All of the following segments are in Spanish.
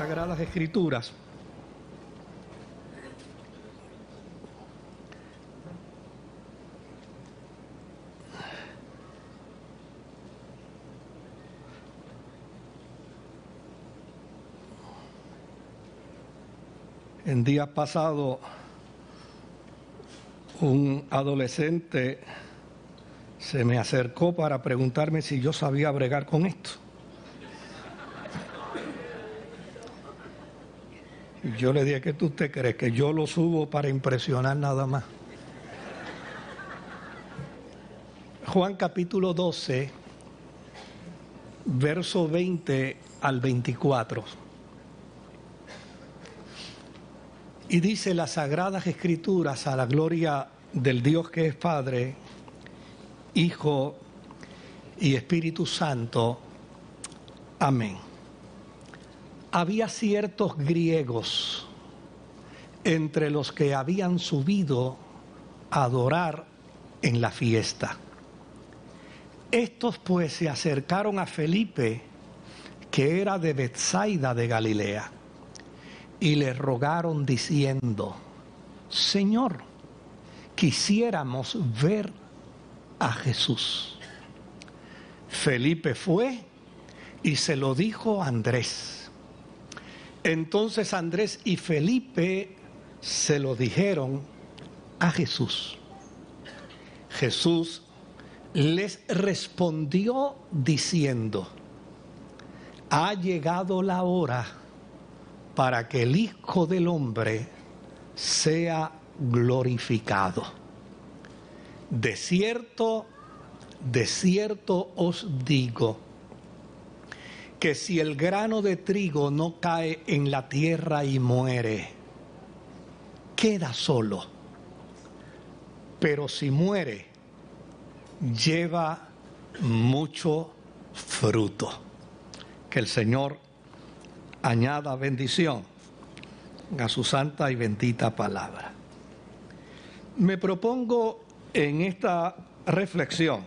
Sagradas Escrituras. En días pasados, un adolescente se me acercó para preguntarme si yo sabía bregar con esto. Y yo le dije, ¿qué tú te crees? ¿Que yo lo subo para impresionar nada más? Juan capítulo 12, verso 20 al 24. Y dice las Sagradas Escrituras, a la gloria del Dios que es Padre, Hijo y Espíritu Santo. Amén. Había ciertos griegos entre los que habían subido a adorar en la fiesta. Estos pues se acercaron a Felipe, que era de Betsaida de Galilea, y le rogaron diciendo: Señor, quisiéramos ver a Jesús. Felipe fue y se lo dijo a Andrés. Entonces Andrés y Felipe se lo dijeron a Jesús. Jesús les respondió diciendo: ha llegado la hora para que el Hijo del Hombre sea glorificado. De cierto os digo, que si el grano de trigo no cae en la tierra y muere, queda solo. Pero si muere, lleva mucho fruto. Que el Señor añada bendición a su santa y bendita palabra. Me propongo en esta reflexión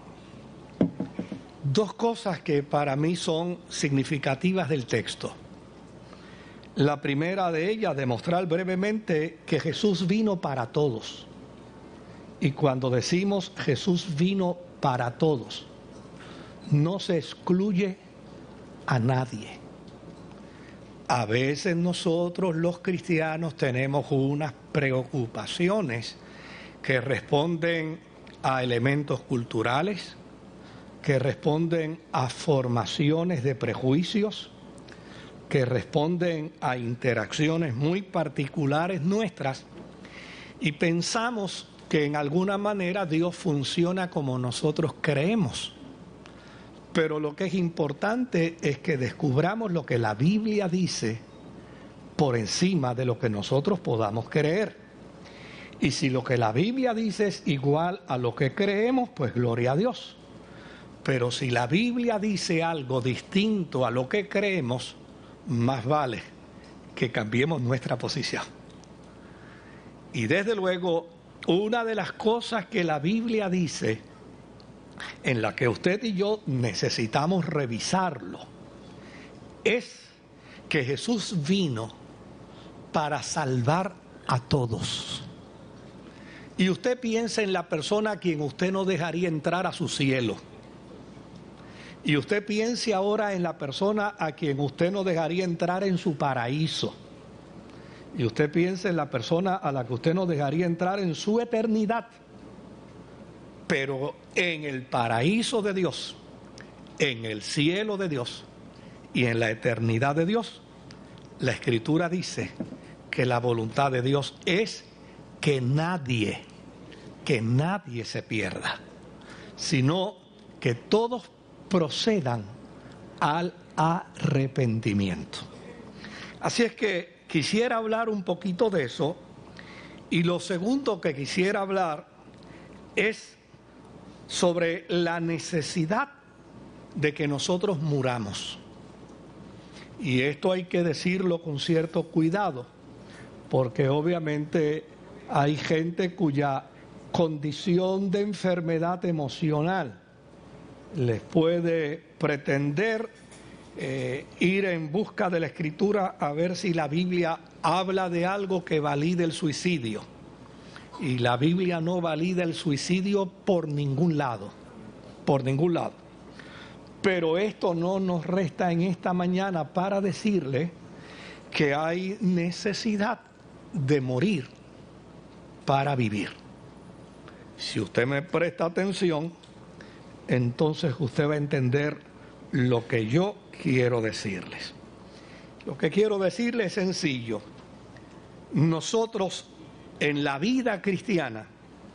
dos cosas que para mí son significativas del texto. La primera de ellas, demostrar brevemente que Jesús vino para todos. Y cuando decimos Jesús vino para todos, no se excluye a nadie. A veces nosotros los cristianos tenemos unas preocupaciones que responden a elementos culturales, que responden a formaciones de prejuicios, que responden a interacciones muy particulares nuestras, y pensamos que en alguna manera Dios funciona como nosotros creemos. Pero lo que es importante es que descubramos lo que la Biblia dice por encima de lo que nosotros podamos creer. Y si lo que la Biblia dice es igual a lo que creemos, pues gloria a Dios. Pero si la Biblia dice algo distinto a lo que creemos, más vale que cambiemos nuestra posición. Y desde luego, una de las cosas que la Biblia dice, en la que usted y yo necesitamos revisarlo, es que Jesús vino para salvar a todos. Y usted piensa en la persona a quien usted no dejaría entrar a su cielo. Y usted piense ahora en la persona a quien usted no dejaría entrar en su paraíso. Y usted piensa en la persona a la que usted no dejaría entrar en su eternidad. Pero en el paraíso de Dios, en el cielo de Dios y en la eternidad de Dios, la Escritura dice que la voluntad de Dios es que nadie se pierda, sino que todos procedan al arrepentimiento. Así es que quisiera hablar un poquito de eso, y lo segundo que quisiera hablar es sobre la necesidad de que nosotros muramos. Y esto hay que decirlo con cierto cuidado, porque obviamente hay gente cuya condición de enfermedad emocional les puede pretender ir en busca de la Escritura a ver si la Biblia habla de algo que valide el suicidio. Y la Biblia no valida el suicidio por ningún lado, por ningún lado. Pero esto no nos resta en esta mañana para decirle que hay necesidad de morir para vivir. Si usted me presta atención, entonces usted va a entender lo que yo quiero decirles. Lo que quiero decirles es sencillo. Nosotros en la vida cristiana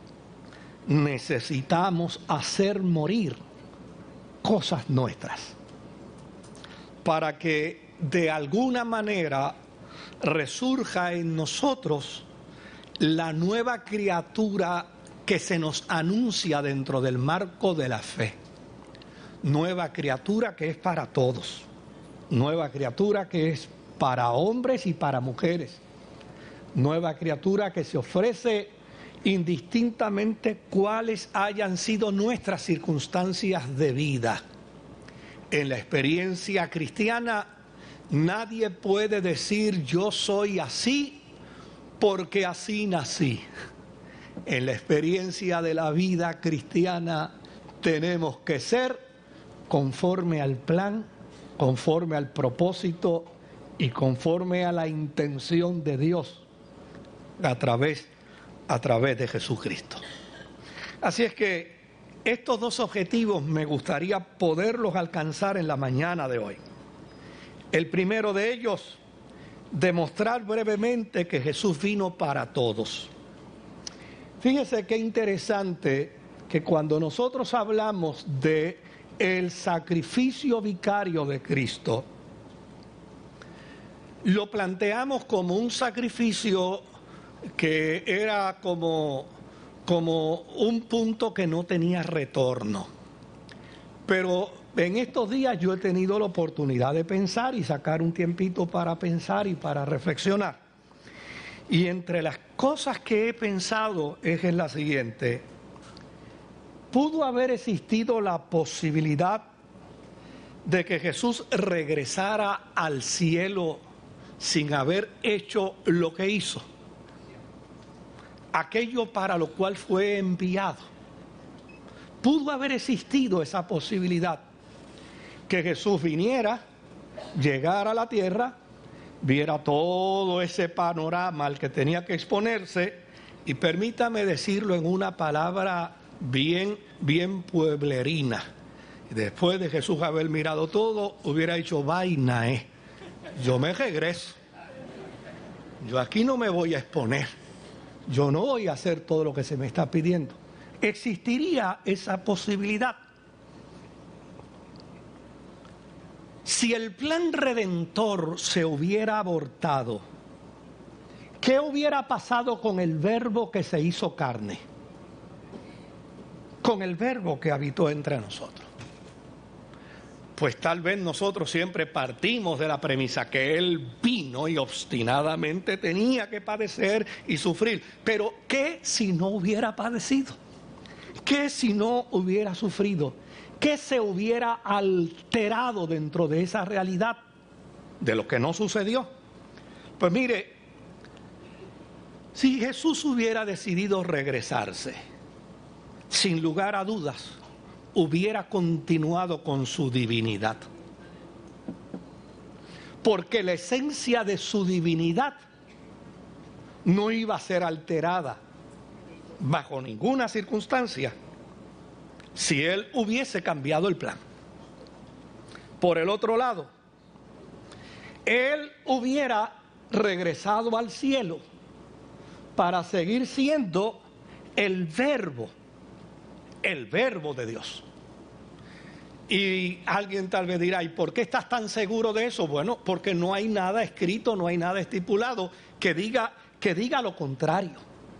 necesitamos hacer morir cosas nuestras para que de alguna manera resurja en nosotros la nueva criatura que se nos anuncia dentro del marco de la fe. Nueva criatura que es para todos, nueva criatura que es para hombres y para mujeres, nueva criatura que se ofrece indistintamente cuáles hayan sido nuestras circunstancias de vida. En la experiencia cristiana nadie puede decir yo soy así porque así nací. En la experiencia de la vida cristiana tenemos que ser conforme al plan, conforme al propósito y conforme a la intención de Dios a través de Jesucristo. Así es que estos dos objetivos me gustaría poderlos alcanzar en la mañana de hoy. El primero de ellos, demostrar brevemente que Jesús vino para todos. Fíjese qué interesante que cuando nosotros hablamos de el sacrificio vicario de Cristo, lo planteamos como un sacrificio que era como un punto que no tenía retorno. Pero en estos días yo he tenido la oportunidad de pensar y sacar un tiempito para pensar y para reflexionar. Y entre las cosas que he pensado es en la siguiente: ¿pudo haber existido la posibilidad de que Jesús regresara al cielo sin haber hecho lo que hizo? Aquello para lo cual fue enviado. ¿Pudo haber existido esa posibilidad? Que Jesús viniera, llegara a la tierra, viera todo ese panorama al que tenía que exponerse, y permítame decirlo en una palabra bien pueblerina. Después de Jesús haber mirado todo, hubiera dicho, vaina, yo me regreso. Yo aquí no me voy a exponer. Yo no voy a hacer todo lo que se me está pidiendo. ¿Existiría esa posibilidad? Si el plan redentor se hubiera abortado, ¿qué hubiera pasado con el Verbo que se hizo carne? Con el Verbo que habitó entre nosotros. Pues tal vez nosotros siempre partimos de la premisa que Él vino y obstinadamente tenía que padecer y sufrir. Pero ¿qué si no hubiera padecido? ¿Qué si no hubiera sufrido? ¿Qué se hubiera alterado dentro de esa realidad de lo que no sucedió? Pues mire, si Jesús hubiera decidido regresarse, sin lugar a dudas, hubiera continuado con su divinidad. Porque la esencia de su divinidad no iba a ser alterada bajo ninguna circunstancia si Él hubiese cambiado el plan. Por el otro lado, Él hubiera regresado al cielo para seguir siendo el Verbo de Dios. Y alguien tal vez dirá, ¿y por qué estás tan seguro de eso? Bueno, porque no hay nada escrito, no hay nada estipulado que diga lo contrario.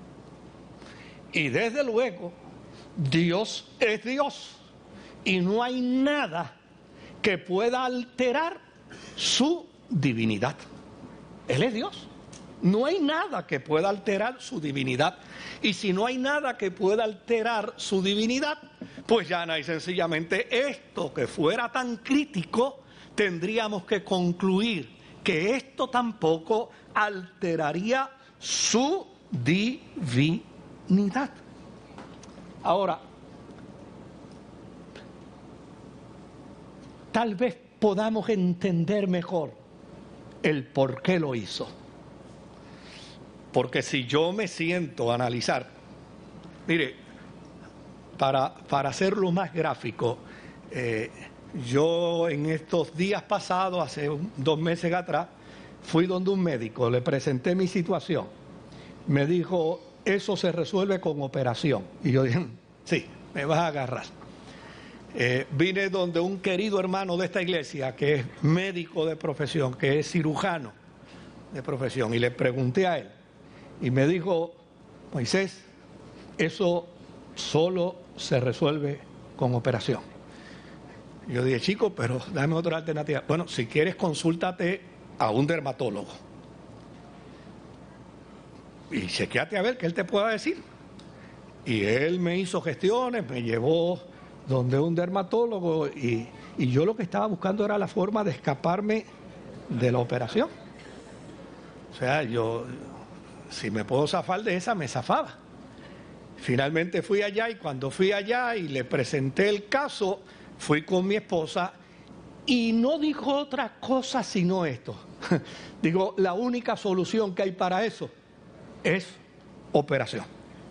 Y desde luego, Dios es Dios y no hay nada que pueda alterar su divinidad. Él es Dios. No hay nada que pueda alterar su divinidad. Y si no hay nada que pueda alterar su divinidad, pues llana y sencillamente esto que fuera tan crítico tendríamos que concluir que esto tampoco alteraría su divinidad. Ahora, tal vez podamos entender mejor el por qué lo hizo. Porque si yo me siento a analizar, mire, para hacerlo más gráfico, yo en estos días pasados, hace 2 meses atrás, fui donde un médico, le presenté mi situación. Me dijo, eso se resuelve con operación. Y yo dije, sí, me vas a agarrar. Vine donde un querido hermano de esta iglesia, que es médico de profesión, que es cirujano de profesión, y le pregunté a él. Y me dijo, Moisés, eso solo se resuelve con operación. Yo dije, chico, pero dame otra alternativa. Bueno, si quieres, consúltate a un dermatólogo. Y chequéate a ver qué él te pueda decir. Y él me hizo gestiones, me llevó donde un dermatólogo y yo lo que estaba buscando era la forma de escaparme de la operación. O sea, yo, si me puedo zafar de esa, me zafaba. Finalmente fui allá y cuando fui allá y le presenté el caso, fui con mi esposa y no dijo otra cosa sino esto. Digo, la única solución que hay para eso es operación.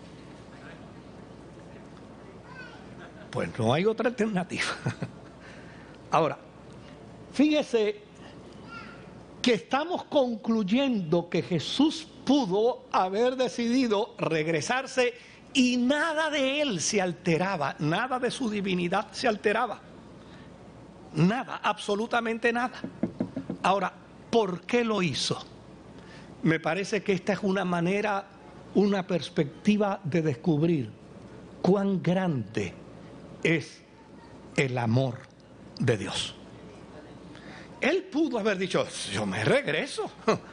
Pues no hay otra alternativa. Ahora, fíjese que estamos concluyendo que Jesús pudo haber decidido regresarse y nada de él se alteraba, nada de su divinidad se alteraba. Nada, absolutamente nada. Ahora, ¿por qué lo hizo? Me parece que esta es una manera, una perspectiva de descubrir cuán grande es el amor de Dios. Él pudo haber dicho, yo me regreso.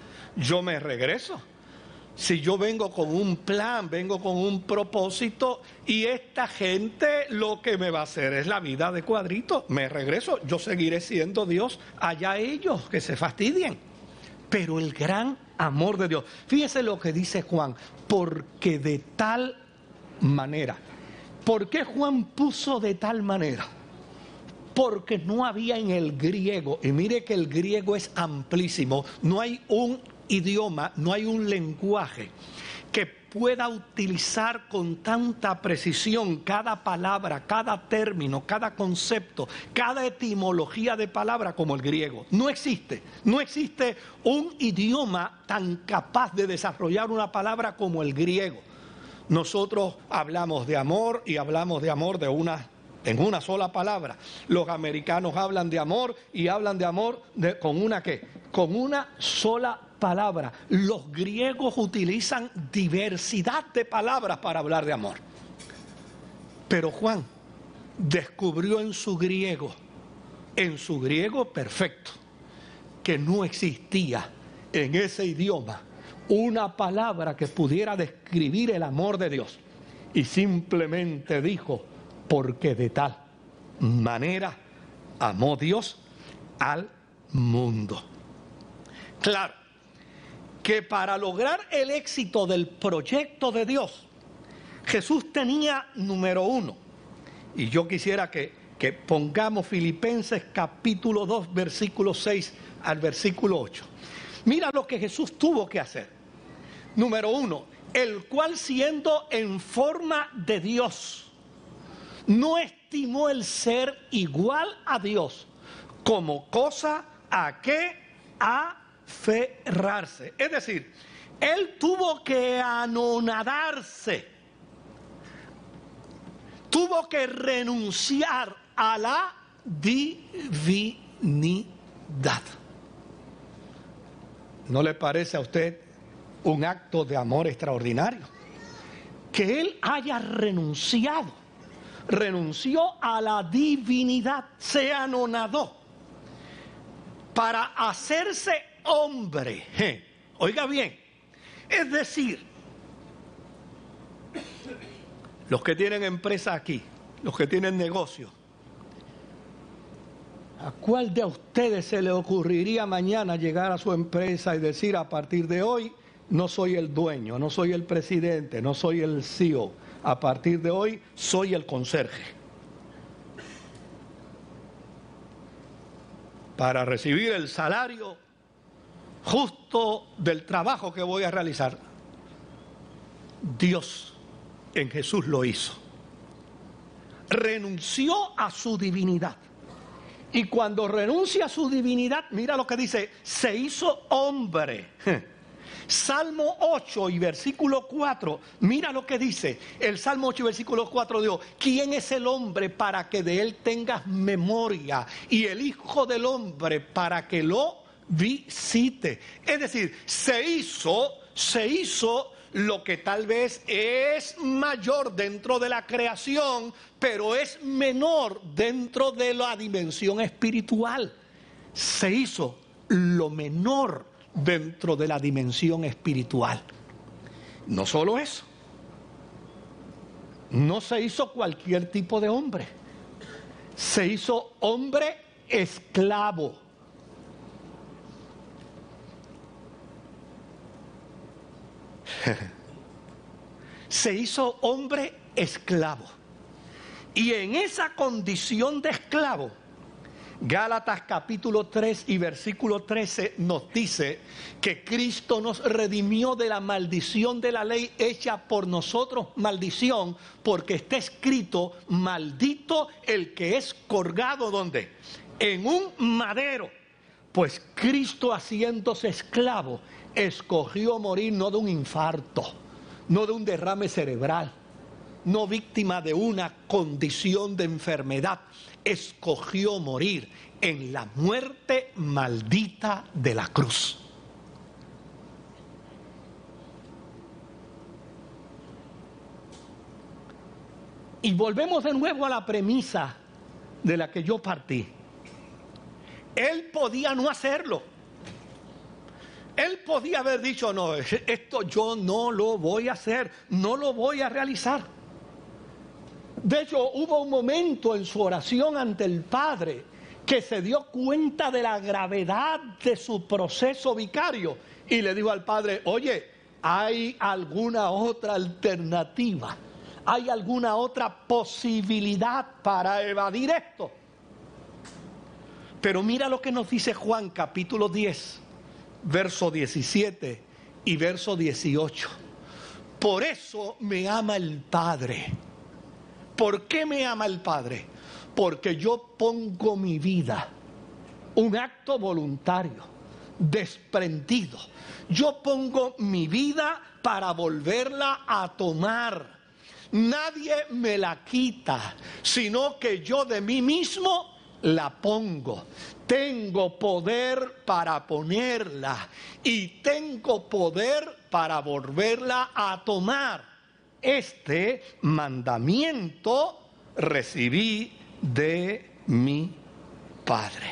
Si yo vengo con un plan, vengo con un propósito y esta gente lo que me va a hacer es la vida de cuadrito, me regreso, yo seguiré siendo Dios, allá ellos que se fastidien. Pero el gran amor de Dios, fíjese lo que dice Juan, porque de tal manera. ¿Por qué Juan puso de tal manera? Porque no había en el griego, y mire que el griego es amplísimo, no hay un idioma, no hay un lenguaje que pueda utilizar con tanta precisión cada palabra, cada término, cada concepto, cada etimología de palabra como el griego. No existe un idioma tan capaz de desarrollar una palabra como el griego. Nosotros hablamos de amor y hablamos de amor en una sola palabra. Los americanos hablan de amor y hablan de amor con una sola palabra. Los griegos utilizan diversidad de palabras para hablar de amor. Pero Juan descubrió en su griego perfecto, que no existía en ese idioma una palabra que pudiera describir el amor de Dios. Y simplemente dijo, porque de tal manera amó Dios al mundo. Claro, que para lograr el éxito del proyecto de Dios, Jesús tenía, número 1, y yo quisiera que pongamos Filipenses capítulo 2, versículo 6 al versículo 8. Mira lo que Jesús tuvo que hacer. Número 1, el cual siendo en forma de Dios, no estimó el ser igual a Dios como cosa a que aferrarse. Es decir, él tuvo que anonadarse, tuvo que renunciar a la divinidad. ¿No le parece a usted un acto de amor extraordinario? Que él haya renunció a la divinidad, se anonadó para hacerse hombre. Oiga bien, es decir, los que tienen empresa aquí, los que tienen negocio, ¿A cuál de ustedes se le ocurriría mañana llegar a su empresa y decir a partir de hoy no soy el dueño, no soy el presidente, no soy el CEO, a partir de hoy soy el conserje? Para recibir el salario justo del trabajo que voy a realizar. Dios en Jesús lo hizo. Renunció a su divinidad. Y cuando renuncia a su divinidad, mira lo que dice, se hizo hombre. Salmo 8 y versículo 4, mira lo que dice. El Salmo 8 y versículo 4 dijo, ¿quién es el hombre para que de él tengas memoria? Y el Hijo del Hombre para que lo visite. Es decir, se hizo lo que tal vez es mayor dentro de la creación, pero es menor dentro de la dimensión espiritual. Se hizo lo menor dentro de la dimensión espiritual. No solo eso, no se hizo cualquier tipo de hombre, se hizo hombre esclavo. Se hizo hombre esclavo. Y en esa condición de esclavo, Gálatas capítulo 3 y versículo 13 nos dice que Cristo nos redimió de la maldición de la ley hecha por nosotros maldición, porque está escrito, maldito el que es colgado, ¿dónde? En un madero. Pues Cristo, haciéndose esclavo, escogió morir no de un infarto, no de un derrame cerebral, no víctima de una condición de enfermedad, escogió morir en la muerte maldita de la cruz. Y volvemos de nuevo a la premisa de la que yo partí. Él podía no hacerlo. Él podía haber dicho, no, esto yo no lo voy a hacer, no lo voy a realizar. De hecho, hubo un momento en su oración ante el Padre que se dio cuenta de la gravedad de su proceso vicario y le dijo al Padre, oye, ¿hay alguna otra alternativa? ¿Hay alguna otra posibilidad para evadir esto? Pero mira lo que nos dice Juan capítulo 10, verso 17 y verso 18. Por eso me ama el Padre. ¿Por qué me ama el Padre? Porque yo pongo mi vida, un acto voluntario, desprendido. Yo pongo mi vida para volverla a tomar. Nadie me la quita, sino que yo de mí mismo la pongo. Tengo poder para ponerla y tengo poder para volverla a tomar. Este mandamiento recibí de mi Padre.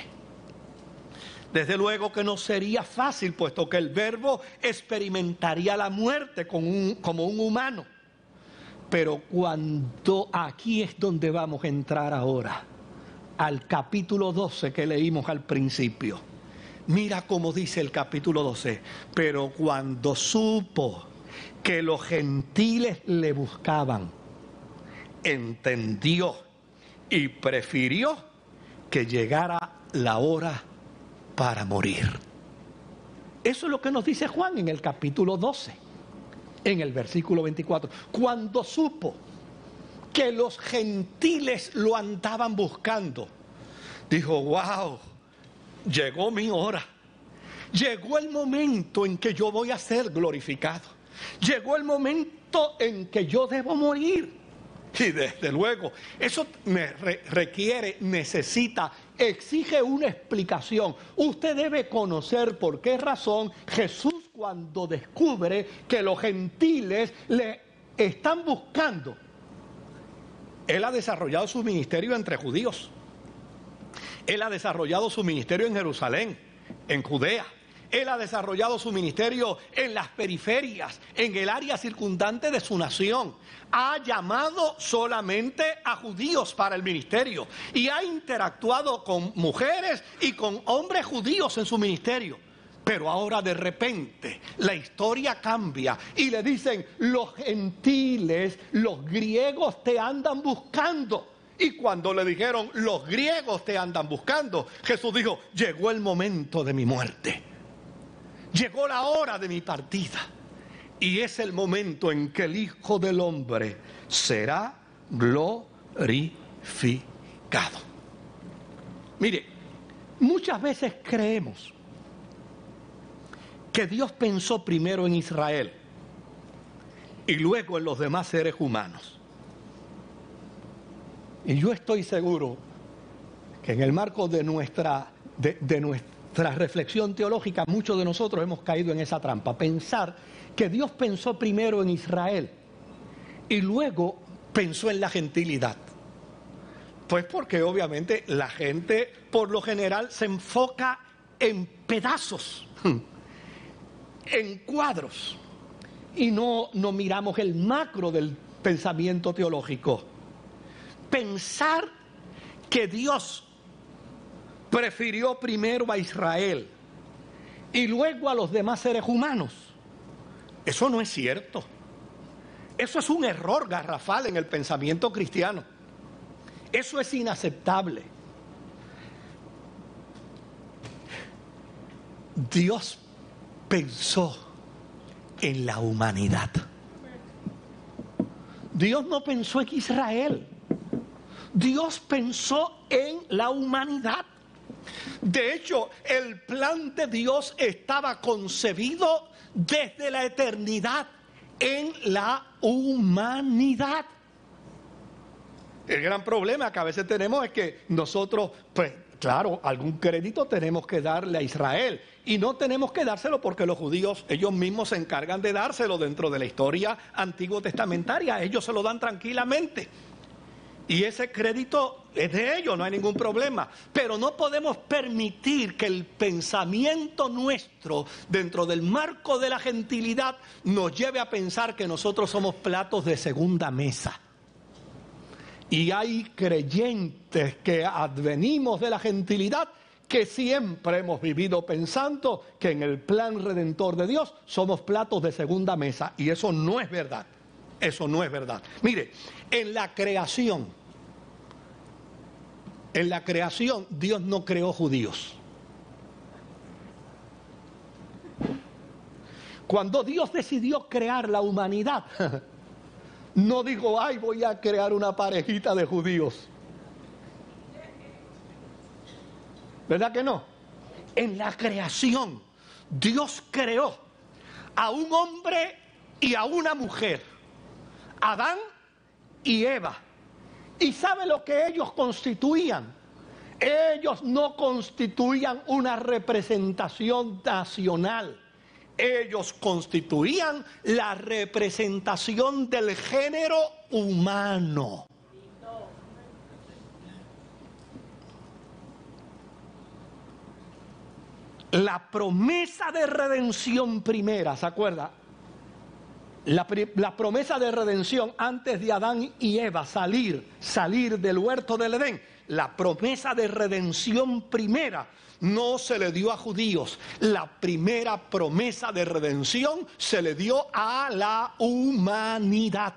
Desde luego que no sería fácil, puesto que el Verbo experimentaría la muerte como un humano. Pero cuando aquí es donde vamos a entrar ahora, al capítulo 12 que leímos al principio. Mira cómo dice el capítulo 12. Pero cuando supo que los gentiles le buscaban, entendió y prefirió que llegara la hora para morir. Eso es lo que nos dice Juan en el capítulo 12, en el versículo 24. Cuando supo que los gentiles lo andaban buscando, dijo, wow, llegó mi hora. Llegó el momento en que yo voy a ser glorificado. Llegó el momento en que yo debo morir. Y desde luego, eso necesita, exige una explicación. Usted debe conocer por qué razón Jesús, cuando descubre que los gentiles le están buscando, Él ha desarrollado su ministerio entre judíos. Él ha desarrollado su ministerio en Jerusalén, en Judea, Él ha desarrollado su ministerio en las periferias, en el área circundante de su nación. Ha llamado solamente a judíos para el ministerio y ha interactuado con mujeres y con hombres judíos en su ministerio. Pero ahora de repente la historia cambia y le dicen: los gentiles, los griegos te andan buscando. Y cuando le dijeron: los griegos te andan buscando, Jesús dijo: llegó el momento de mi muerte. Llegó la hora de mi partida. Y es el momento en que el Hijo del Hombre será glorificado. Mire, muchas veces creemos que Dios pensó primero en Israel y luego en los demás seres humanos. Y yo estoy seguro que en el marco de nuestra reflexión teológica, muchos de nosotros hemos caído en esa trampa, pensar que Dios pensó primero en Israel y luego pensó en la gentilidad. Pues porque obviamente la gente por lo general se enfoca en pedazos, en cuadros, y no miramos el macro del pensamiento teológico. Pensar que Dios prefirió primero a Israel y luego a los demás seres humanos, eso no es cierto. Eso es un error garrafal en el pensamiento cristiano. Eso es inaceptable. Dios pensó en la humanidad. Dios no pensó en Israel. Dios pensó en la humanidad. De hecho, el plan de Dios estaba concebido desde la eternidad en la humanidad. El gran problema que a veces tenemos es que nosotros, pues claro, algún crédito tenemos que darle a Israel. Y no tenemos que dárselo porque los judíos, ellos mismos se encargan de dárselo dentro de la historia antiguo testamentaria. Ellos se lo dan tranquilamente. Y ese crédito es de ellos, no hay ningún problema. Pero no podemos permitir que el pensamiento nuestro, dentro del marco de la gentilidad, nos lleve a pensar que nosotros somos platos de segunda mesa. Y hay creyentes que advenimos de la gentilidad que siempre hemos vivido pensando que en el plan redentor de Dios somos platos de segunda mesa. Y eso no es verdad. Eso no es verdad. Mire, en la creación Dios no creó judíos. Cuando Dios decidió crear la humanidad, no dijo: ay, voy a crear una parejita de judíos. ¿Verdad que no? En la creación, Dios creó a un hombre y a una mujer, Adán y Eva. ¿Y sabe lo que ellos constituían? Ellos no constituían una representación nacional. Ellos constituían la representación del género humano. La promesa de redención primera, ¿se acuerda? La promesa de redención antes de Adán y Eva salir del huerto del Edén. La promesa de redención primera no se le dio a judíos. La primera promesa de redención se le dio a la humanidad.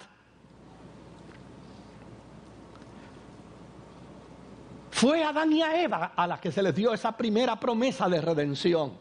Fue a Adán y a Eva a las que se les dio esa primera promesa de redención.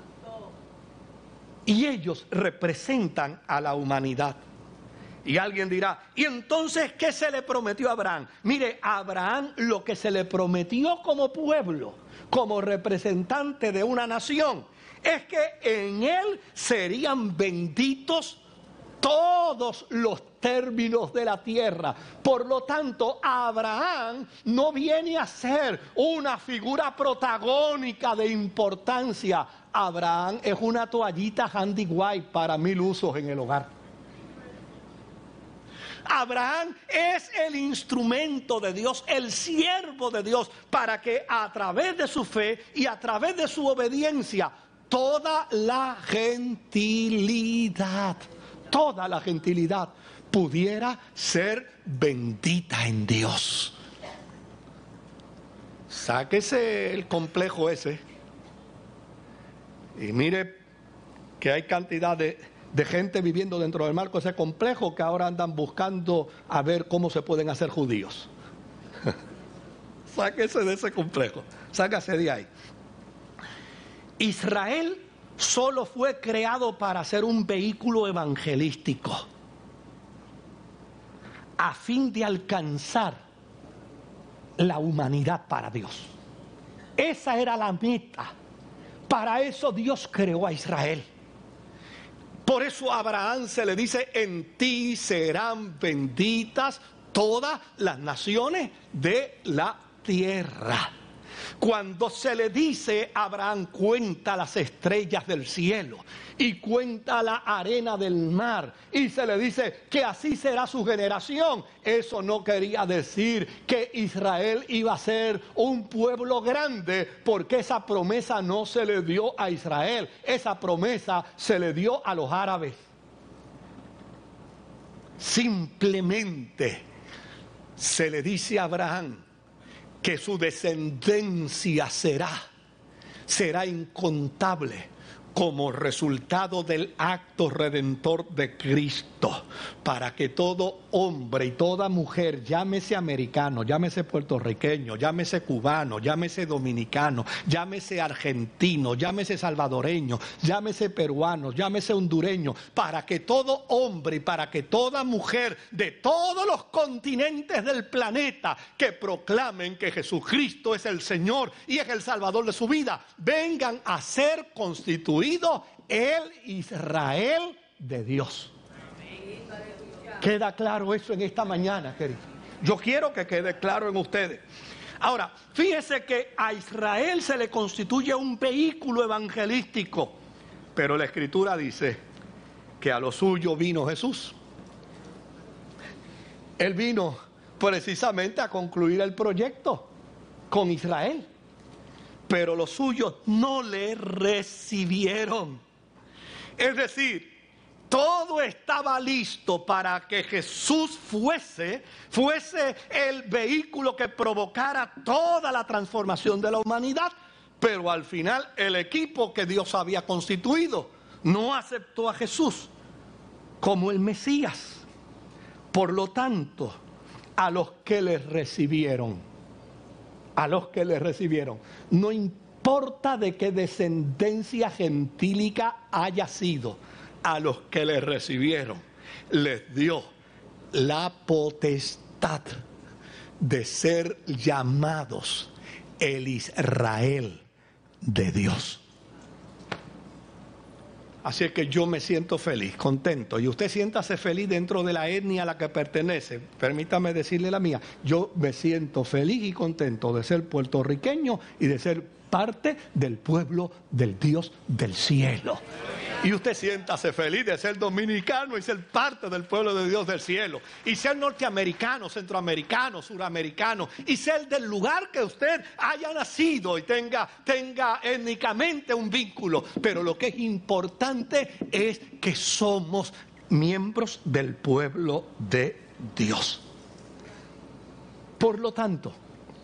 Y ellos representan a la humanidad. Y alguien dirá: ¿y entonces qué se le prometió a Abraham? Mire, a Abraham lo que se le prometió como pueblo, como representante de una nación, es que en él serían benditos todos los términos de la tierra. Por lo tanto, Abraham no viene a ser una figura protagónica de importancia. Abraham es una toallita handy wipe para 1000 usos en el hogar. Abraham es el instrumento de Dios, el siervo de Dios, para que a través de su fe y a través de su obediencia toda la gentilidad pudiera ser bendita en Dios. Sáquese el complejo ese y mire que hay cantidad de gente viviendo dentro del marco de ese complejo que ahora andan buscando a ver cómo se pueden hacer judíos. Sáquese de ese complejo, sáquese de ahí. Israel solo fue creado para ser un vehículo evangelístico, a fin de alcanzar la humanidad para Dios. Esa era la meta. Para eso Dios creó a Israel. Por eso a Abraham se le dice: en ti serán benditas todas las naciones de la tierra. Cuando se le dice a Abraham: cuenta las estrellas del cielo y cuenta la arena del mar, y se le dice que así será su generación, eso no quería decir que Israel iba a ser un pueblo grande, porque esa promesa no se le dio a Israel, esa promesa se le dio a los árabes. Simplemente se le dice a Abraham que su descendencia será incontable como resultado del acto redentor de Cristo, para que todo hombre y toda mujer, llámese americano, llámese puertorriqueño, llámese cubano, llámese dominicano, llámese argentino, llámese salvadoreño, llámese peruano, llámese hondureño, para que todo hombre y para que toda mujer de todos los continentes del planeta que proclamen que Jesucristo es el Señor y es el Salvador de su vida, vengan a ser constituidos el Israel de Dios. ¿Queda claro eso en esta mañana, querido? Yo quiero que quede claro en ustedes. Ahora, fíjese que a Israel se le constituye un vehículo evangelístico, pero la Escritura dice que a lo suyo vino Jesús. Él vino precisamente a concluir el proyecto con Israel, pero los suyos no le recibieron. Es decir, todo estaba listo para que Jesús fuese el vehículo que provocara toda la transformación de la humanidad, pero al final el equipo que Dios había constituido no aceptó a Jesús como el Mesías. Por lo tanto, a los que le recibieron, no importa de qué descendencia gentílica haya sido, a los que le recibieron les dio la potestad de ser llamados el Israel de Dios. Así es que yo me siento feliz, contento, y usted siéntase feliz dentro de la etnia a la que pertenece. Permítame decirle la mía: yo me siento feliz y contento de ser puertorriqueño y de ser parte del pueblo del Dios del cielo. Y usted siéntase feliz de ser dominicano y ser parte del pueblo de Dios del cielo, y ser norteamericano, centroamericano, suramericano, y ser del lugar que usted haya nacido y tenga étnicamente un vínculo. Pero lo que es importante es que somos miembros del pueblo de Dios. Por lo tanto,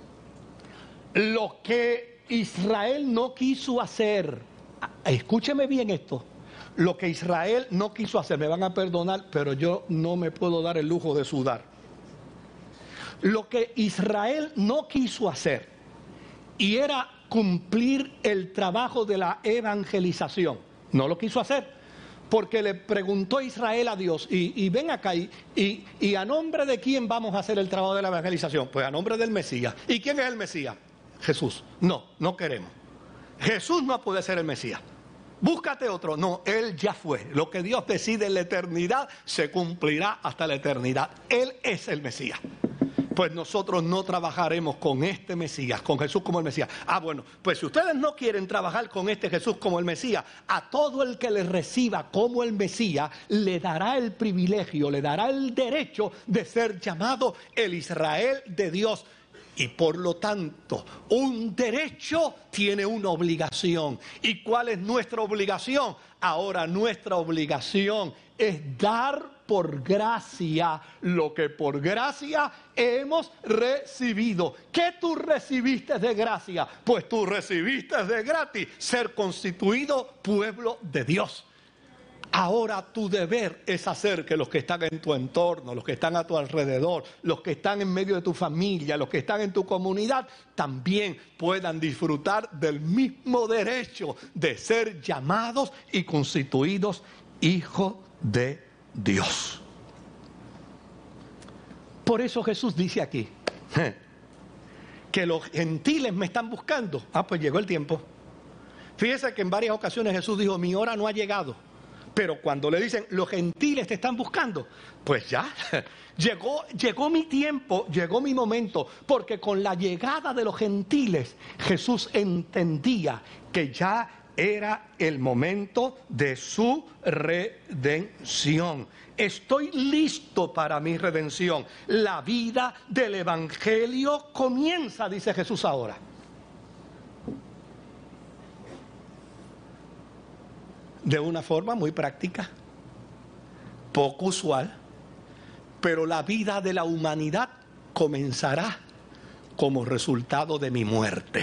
lo que Israel no quiso hacer, escúcheme bien esto, lo que Israel no quiso hacer, me van a perdonar, pero yo no me puedo dar el lujo de sudar. Lo que Israel no quiso hacer, y era cumplir el trabajo de la evangelización, no lo quiso hacer, porque le preguntó Israel a Dios: y ven acá, y a nombre de quién vamos a hacer el trabajo de la evangelización. Pues a nombre del Mesías. ¿Y quién es el Mesías? Jesús. No queremos. Jesús no puede ser el Mesías. Búscate otro. No, Él ya fue. Lo que Dios decide en la eternidad se cumplirá hasta la eternidad. Él es el Mesías. Pues nosotros no trabajaremos con este Mesías, con Jesús como el Mesías. Bueno, pues si ustedes no quieren trabajar con este Jesús como el Mesías, a todo el que le reciba como el Mesías, le dará el privilegio, le dará el derecho de ser llamado el Israel de Dios. Y por lo tanto, un derecho tiene una obligación. ¿Y cuál es nuestra obligación? Ahora nuestra obligación es dar por gracia lo que por gracia hemos recibido. ¿Qué tú recibiste de gracia? Pues tú recibiste de gratis ser constituido pueblo de Dios. Ahora tu deber es hacer que los que están en tu entorno, los que están a tu alrededor, los que están en medio de tu familia, los que están en tu comunidad, también puedan disfrutar del mismo derecho de ser llamados y constituidos hijos de Dios. Por eso Jesús dice aquí que los gentiles me están buscando. Pues llegó el tiempo. Fíjese que en varias ocasiones Jesús dijo, mi hora no ha llegado. Pero cuando le dicen, los gentiles te están buscando, pues ya, llegó mi tiempo, llegó mi momento, porque con la llegada de los gentiles, Jesús entendía que ya era el momento de su redención. Estoy listo para mi redención. La vida del Evangelio comienza, dice Jesús ahora. De una forma muy práctica, poco usual, pero la vida de la humanidad comenzará como resultado de mi muerte.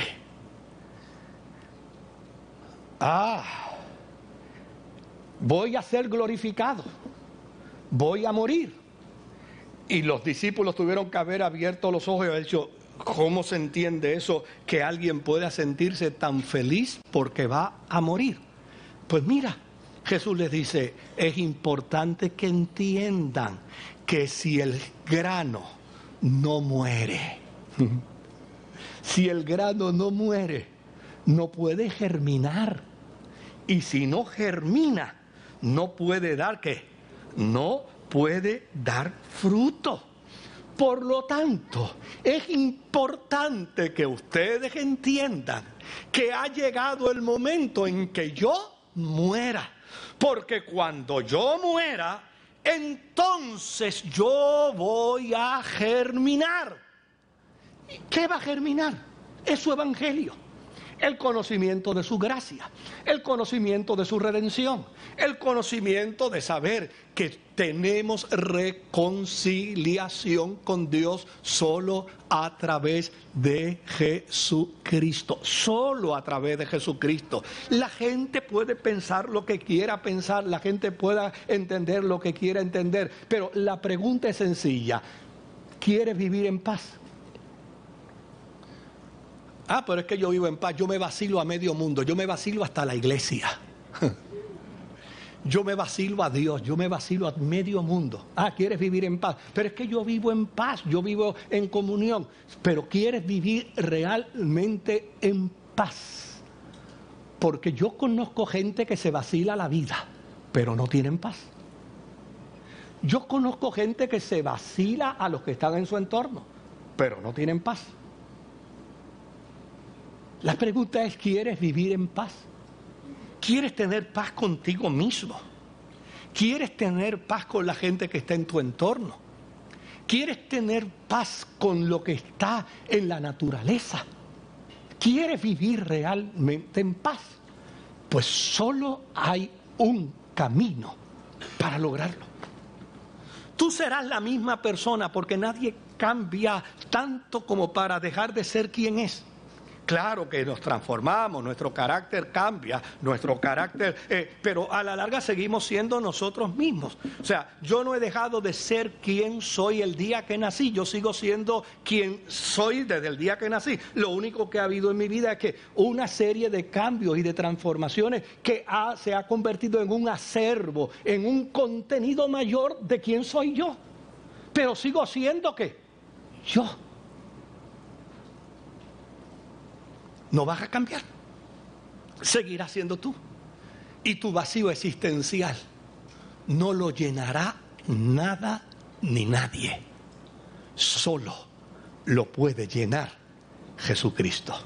Voy a ser glorificado, voy a morir. Y los discípulos tuvieron que haber abierto los ojos y haber dicho, ¿cómo se entiende eso? Que alguien pueda sentirse tan feliz porque va a morir. Pues mira, Jesús les dice, es importante que entiendan que si el grano no muere, si el grano no muere, no puede germinar. Y si no germina, no puede dar ¿qué? No puede dar fruto. Por lo tanto, es importante que ustedes entiendan que ha llegado el momento en que yo muera, porque cuando yo muera, entonces yo voy a germinar. ¿Qué va a germinar? Es su evangelio, el conocimiento de su gracia, el conocimiento de su redención, el conocimiento de saber que tenemos reconciliación con Dios solo a través de Jesucristo, solo a través de Jesucristo. La gente puede pensar lo que quiera pensar, la gente pueda entender lo que quiera entender, pero la pregunta es sencilla: ¿quieres vivir en paz? Pero es que yo vivo en paz, yo me vacilo a medio mundo, yo me vacilo hasta la iglesia. Yo me vacilo a Dios, yo me vacilo a medio mundo. ¿Quieres vivir en paz? Pero es que yo vivo en paz, yo vivo en comunión. Pero ¿quieres vivir realmente en paz? Porque yo conozco gente que se vacila la vida, pero no tienen paz. Yo conozco gente que se vacila a los que están en su entorno, pero no tienen paz. La pregunta es, ¿quieres vivir en paz? ¿Quieres tener paz contigo mismo? ¿Quieres tener paz con la gente que está en tu entorno? ¿Quieres tener paz con lo que está en la naturaleza? ¿Quieres vivir realmente en paz? Pues solo hay un camino para lograrlo. Tú serás la misma persona porque nadie cambia tanto como para dejar de ser quien es. Claro que nos transformamos, nuestro carácter cambia, pero a la larga seguimos siendo nosotros mismos. O sea, yo no he dejado de ser quien soy el día que nací, yo sigo siendo quien soy desde el día que nací. Lo único que ha habido en mi vida es que una serie de cambios y de transformaciones que se ha convertido en un acervo, en un contenido mayor de quién soy yo. Pero sigo siendo ¿qué? Yo. No vas a cambiar, seguirás siendo tú. Y tu vacío existencial no lo llenará nada ni nadie. Solo lo puede llenar Jesucristo.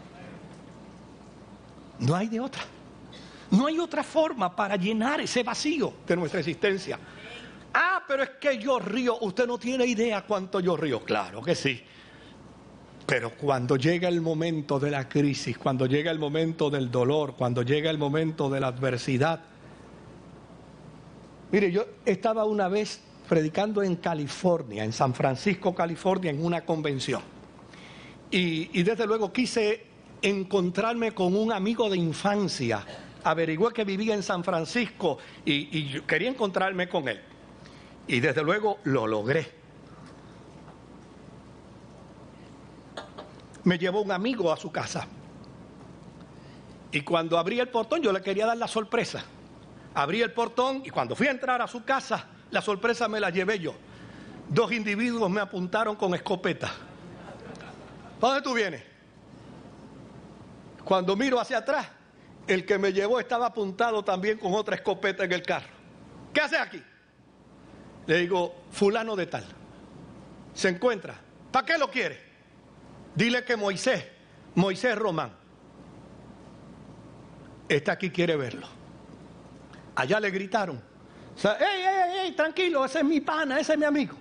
No hay de otra. No hay otra forma para llenar ese vacío de nuestra existencia. Pero es que yo río. Usted no tiene idea cuánto yo río. Claro que sí. Pero cuando llega el momento de la crisis, cuando llega el momento del dolor, cuando llega el momento de la adversidad. Mire, yo estaba una vez predicando en California, en San Francisco, California, en una convención. Y desde luego quise encontrarme con un amigo de infancia. Averigüé que vivía en San Francisco y yo quería encontrarme con él. Y desde luego lo logré. Me llevó un amigo a su casa. Y cuando abrí el portón, yo le quería dar la sorpresa. Abrí el portón y cuando fui a entrar a su casa, la sorpresa me la llevé yo. 2 individuos me apuntaron con escopeta. ¿Para dónde tú vienes? Cuando miro hacia atrás, el que me llevó estaba apuntado también con otra escopeta en el carro. ¿Qué haces aquí? Le digo, fulano de tal. Se encuentra. ¿Para qué lo quiere? Dile que Moisés Román, está aquí, quiere verlo. Allá le gritaron. O sea, ¡ey, tranquilo! Ese es mi pana, ese es mi amigo.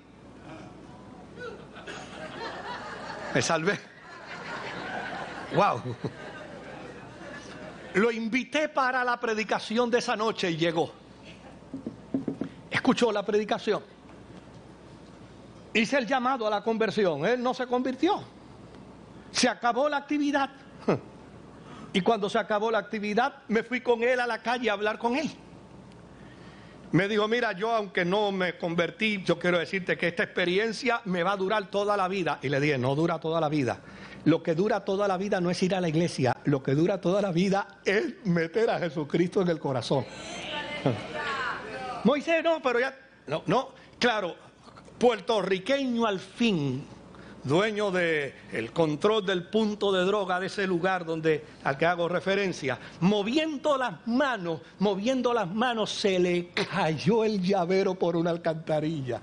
Me salvé. ¡Wow! Lo invité para la predicación de esa noche y llegó. Escuchó la predicación. Hice el llamado a la conversión. Él no se convirtió. Se acabó la actividad. Y cuando se acabó la actividad, me fui con él a la calle a hablar con él. Me dijo, mira, yo aunque no me convertí, yo quiero decirte que esta experiencia me va a durar toda la vida. Y le dije, no dura toda la vida. Lo que dura toda la vida no es ir a la iglesia. Lo que dura toda la vida es meter a Jesucristo en el corazón. Moisés, no, pero ya... No, claro, puertorriqueño al fin, dueño del control del punto de droga de ese lugar al que hago referencia, moviendo las manos, se le cayó el llavero por una alcantarilla.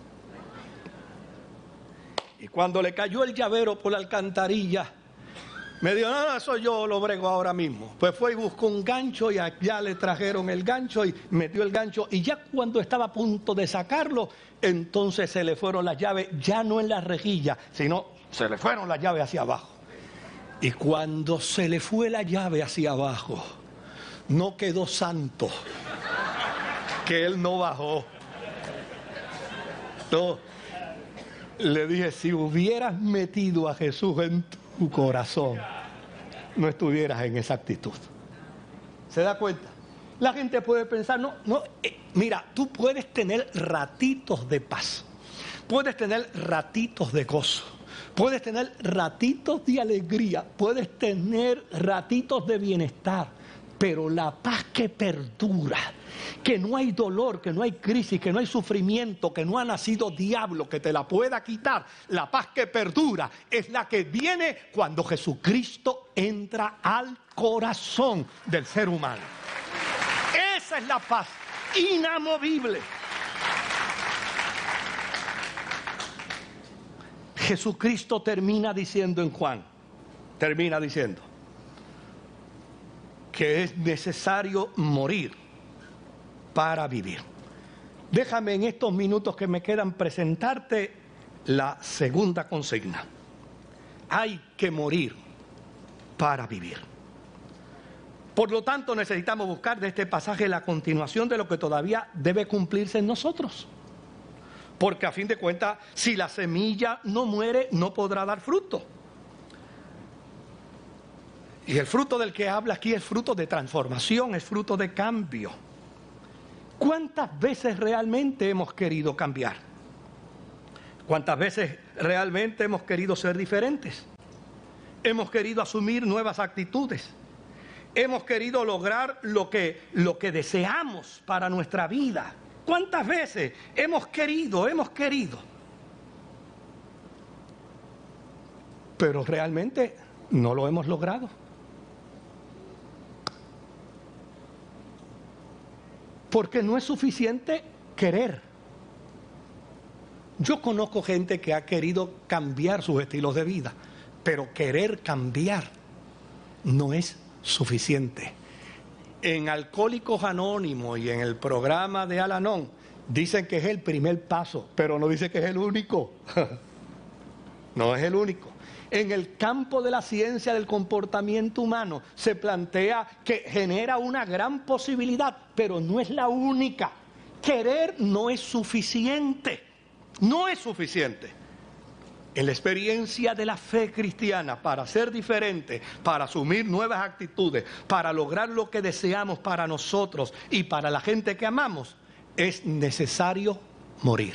Y cuando le cayó el llavero por la alcantarilla, me dijo, no, eso yo lo brego ahora mismo. Pues fue y buscó un gancho y allá le trajeron el gancho y metió el gancho. Y ya cuando estaba a punto de sacarlo, entonces se le fueron las llaves, ya no en la rejilla, sino se le fueron las llaves hacia abajo. Y cuando se le fue la llave hacia abajo, no quedó santo, que él no bajó. No. Le dije, si hubieras metido a Jesús en tu corazón, no estuvieras en esa actitud. ¿Se da cuenta? La gente puede pensar, mira, tú puedes tener ratitos de paz, puedes tener ratitos de gozo, puedes tener ratitos de alegría, puedes tener ratitos de bienestar, pero la paz que perdura, que no hay dolor, que no hay crisis, que no hay sufrimiento, que no ha nacido diablo que te la pueda quitar, la paz que perdura es la que viene cuando Jesucristo entra al corazón del ser humano. Esa es la paz inamovible. Jesucristo termina diciendo en Juan, que es necesario morir para vivir. Déjame en estos minutos que me quedan presentarte la segunda consigna. Hay que morir para vivir. Por lo tanto, necesitamos buscar de este pasaje la continuación de lo que todavía debe cumplirse en nosotros. Porque a fin de cuentas, si la semilla no muere, no podrá dar fruto. Y el fruto del que habla aquí es fruto de transformación, es fruto de cambio. ¿Cuántas veces realmente hemos querido cambiar? ¿Cuántas veces realmente hemos querido ser diferentes? Hemos querido asumir nuevas actitudes. Hemos querido lograr lo que deseamos para nuestra vida. ¿Cuántas veces hemos querido? Pero realmente no lo hemos logrado. Porque no es suficiente querer. Yo conozco gente que ha querido cambiar sus estilos de vida, pero querer cambiar no es suficiente. En Alcohólicos Anónimos y en el programa de Al-Anon dicen que es el primer paso, pero no dice que es el único. No es el único. En el campo de la ciencia del comportamiento humano se plantea que genera una gran posibilidad, pero no es la única. Querer no es suficiente, no es suficiente. En la experiencia de la fe cristiana, para ser diferente, para asumir nuevas actitudes, para lograr lo que deseamos para nosotros y para la gente que amamos, es necesario morir.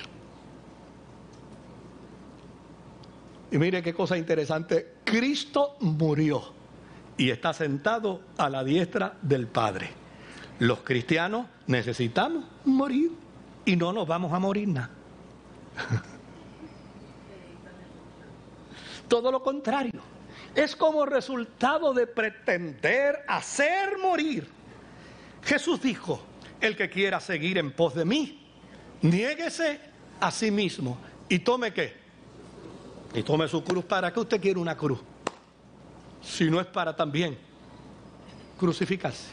Y mire qué cosa interesante, Cristo murió y está sentado a la diestra del Padre. Los cristianos necesitamos morir y no nos vamos a morir nada. Todo lo contrario, es como resultado de pretender hacer morir. Jesús dijo, el que quiera seguir en pos de mí, niéguese a sí mismo y tome ¿qué? Y tome su cruz. ¿Para qué usted quiere una cruz? Si no es para también crucificarse.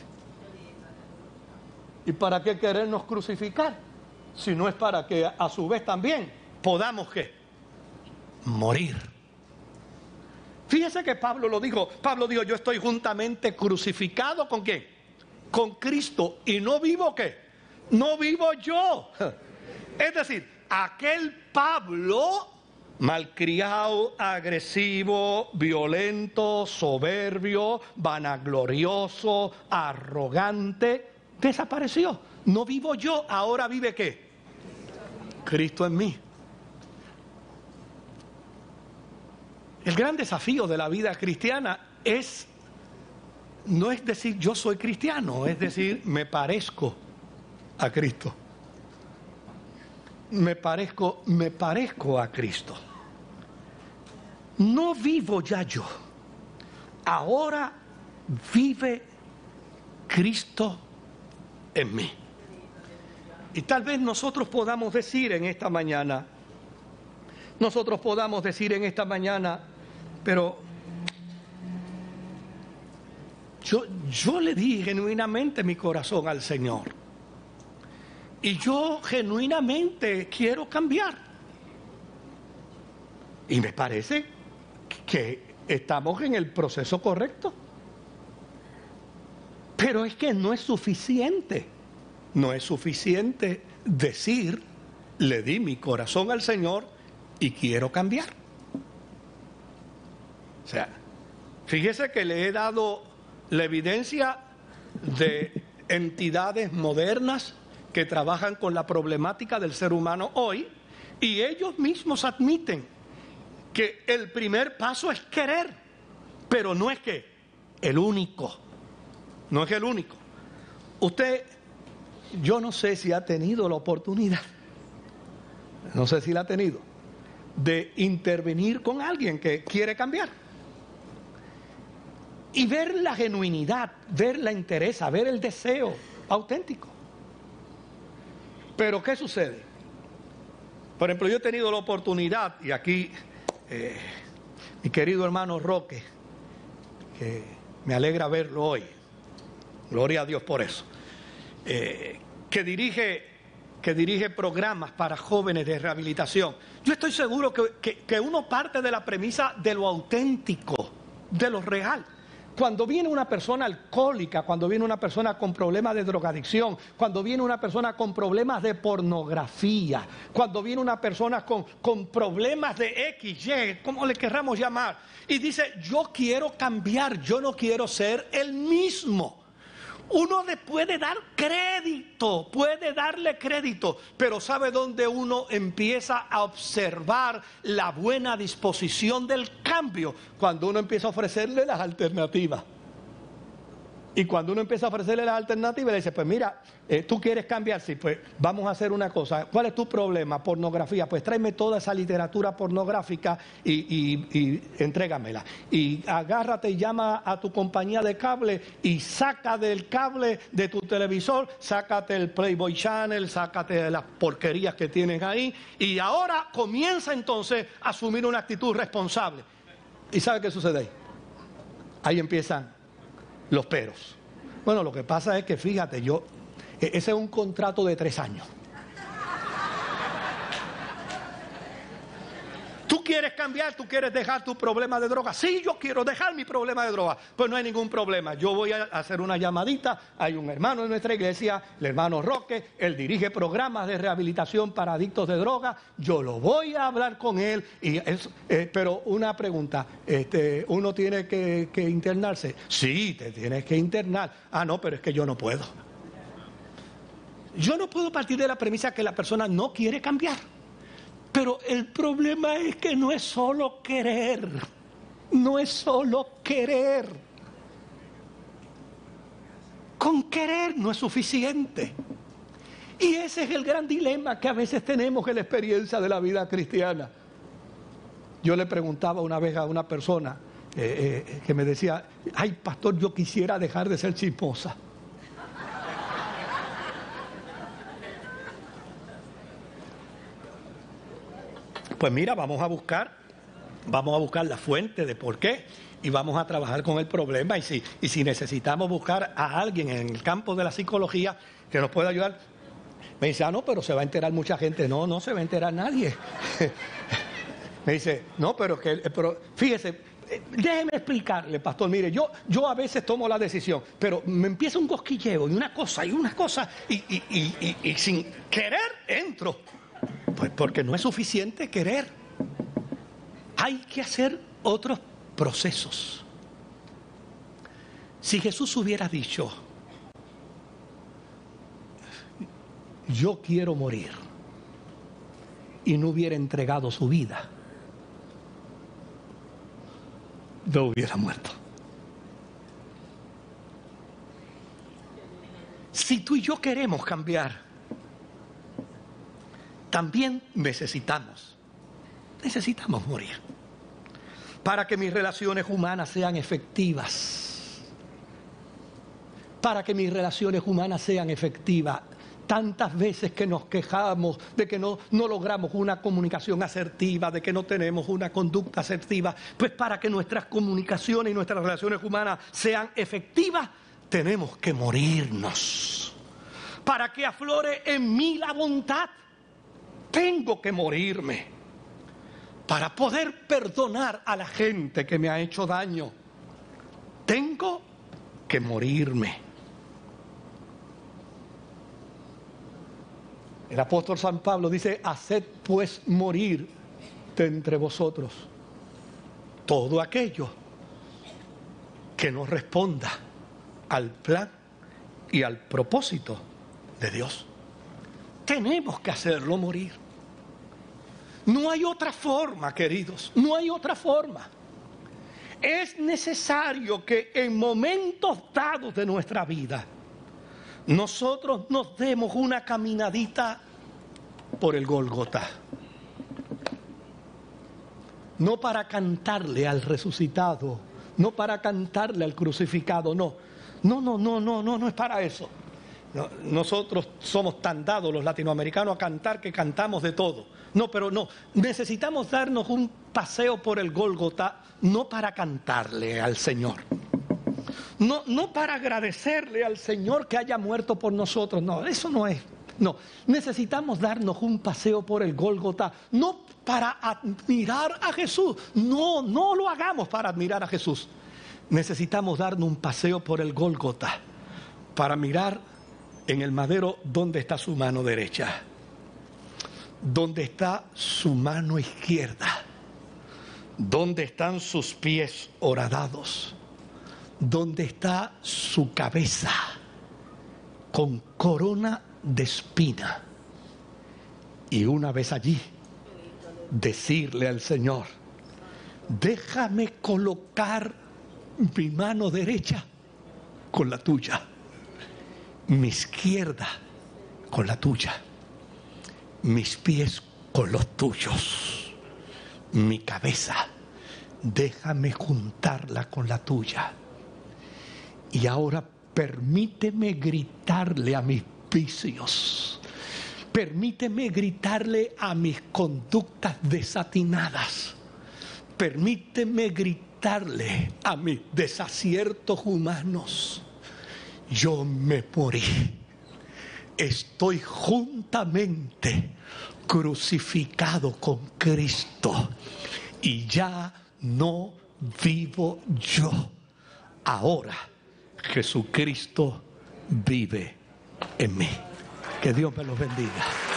¿Y para qué querernos crucificar? Si no es para que a su vez también podamos ¿qué? Morir. Fíjese que Pablo lo dijo. Pablo dijo, yo estoy juntamente crucificado ¿con quién? Con Cristo. ¿Y no vivo qué? No vivo yo. Es decir, aquel Pablo malcriado, agresivo, violento, soberbio, vanaglorioso, arrogante, desapareció. No vivo yo, ahora vive ¿qué? Cristo en mí. El gran desafío de la vida cristiana no es decir yo soy cristiano, es decir me parezco a Cristo. Me parezco a Cristo. No vivo ya yo. Ahora vive Cristo en mí. Y tal vez nosotros podamos decir en esta mañana, pero yo le di genuinamente mi corazón al Señor. Y yo genuinamente quiero cambiar. Y me parece que estamos en el proceso correcto. Pero es que no es suficiente. No es suficiente decir, le di mi corazón al Señor y quiero cambiar. O sea, fíjese que le he dado la evidencia de entidades modernas que trabajan con la problemática del ser humano hoy, y ellos mismos admiten que el primer paso es querer, pero no es que el único, no es el único. Usted, yo no sé si ha tenido la oportunidad, no sé si la ha tenido, de intervenir con alguien que quiere cambiar y ver la genuinidad, ver la interés, ver el deseo auténtico. Pero ¿qué sucede? Por ejemplo, yo he tenido la oportunidad, y aquí mi querido hermano Roque, que me alegra verlo hoy, gloria a Dios por eso, que dirige programas para jóvenes de rehabilitación. Yo estoy seguro que uno parte de la premisa de lo auténtico, de lo real. Cuando viene una persona alcohólica, cuando viene una persona con problemas de drogadicción, cuando viene una persona con problemas de pornografía, cuando viene una persona con problemas de X, Y, como le querramos llamar, y dice, yo quiero cambiar, yo no quiero ser el mismo. Uno le puede dar crédito, puede darle crédito, pero ¿sabe dónde uno empieza a observar la buena disposición del cambio? Cuando uno empieza a ofrecerle las alternativas. Y cuando uno empieza a ofrecerle las alternativas, le dice, pues mira, tú quieres cambiar, sí, pues vamos a hacer una cosa. ¿Cuál es tu problema? Pornografía. Pues tráeme toda esa literatura pornográfica y entrégamela. Y agárrate y llama a tu compañía de cable y saca del cable de tu televisor, sácate el Playboy Channel, sácate las porquerías que tienes ahí. Y ahora comienza entonces a asumir una actitud responsable. ¿Y sabe qué sucede ahí? Ahí empiezan los peros. Bueno, lo que pasa es que, fíjate, ese es un contrato de 3 años. quieres cambiar, tú quieres dejar tu problema de droga. Sí, yo quiero dejar mi problema de droga. Pues no hay ningún problema. Yo voy a hacer una llamadita. Hay un hermano en nuestra iglesia, el hermano Roque. Él dirige programas de rehabilitación para adictos de droga. Yo lo voy a hablar con él. Pero una pregunta, ¿uno tiene que internarse? Sí, te tienes que internar. Ah, no, pero es que yo no puedo. Yo no puedo partir de la premisa que la persona no quiere cambiar. Pero el problema es que no es solo querer. No es solo querer. Con querer no es suficiente. Y ese es el gran dilema que a veces tenemos en la experiencia de la vida cristiana. Yo le preguntaba una vez a una persona que me decía, ay pastor, yo quisiera dejar de ser chismosa. Pues mira, vamos a buscar la fuente de por qué y vamos a trabajar con el problema. Y si necesitamos buscar a alguien en el campo de la psicología que nos pueda ayudar, me dice, no, pero se va a enterar mucha gente. No se va a enterar nadie. Me dice, no, pero fíjese, déjeme explicarle, pastor. Mire, yo a veces tomo la decisión, pero me empieza un cosquilleo y una cosa y sin querer entro. Pues porque no es suficiente querer. Hay que hacer otros procesos. Si Jesús hubiera dicho, yo quiero morir, y no hubiera entregado su vida, no hubiera muerto. Si tú y yo queremos cambiar, también necesitamos morir para que mis relaciones humanas sean efectivas. Para que mis relaciones humanas sean efectivas. Tantas veces que nos quejamos de que no logramos una comunicación asertiva, de que no tenemos una conducta asertiva, pues para que nuestras comunicaciones y nuestras relaciones humanas sean efectivas, tenemos que morirnos. Para que aflore en mí la bondad, tengo que morirme para poder perdonar a la gente que me ha hecho daño. Tengo que morirme. El apóstol San Pablo dice, haced pues morir de entre vosotros todo aquello que no responda al plan y al propósito de Dios. Tenemos que hacerlo morir. No hay otra forma, queridos, no hay otra forma. Es necesario que en momentos dados de nuestra vida nosotros nos demos una caminadita por el Gólgota. No para cantarle al resucitado, no para cantarle al crucificado, no es para eso. Nosotros somos tan dados los latinoamericanos a cantar que cantamos de todo. Pero necesitamos darnos un paseo por el Gólgota, no para cantarle al Señor. No para agradecerle al Señor que haya muerto por nosotros. No, eso no es. No, necesitamos darnos un paseo por el Gólgota, no para admirar a Jesús. No lo hagamos para admirar a Jesús. Necesitamos darnos un paseo por el Gólgota para mirar en el madero dónde está su mano derecha, dónde está su mano izquierda, dónde están sus pies horadados, dónde está su cabeza con corona de espina. Y una vez allí, decirle al Señor, déjame colocar mi mano derecha con la tuya, mi izquierda con la tuya, mis pies con los tuyos, mi cabeza, déjame juntarla con la tuya. Y ahora permíteme gritarle a mis vicios, permíteme gritarle a mis conductas desatinadas, permíteme gritarle a mis desaciertos humanos. Yo me morí, estoy juntamente crucificado con Cristo y ya no vivo yo. Ahora Jesucristo vive en mí. Que Dios me los bendiga.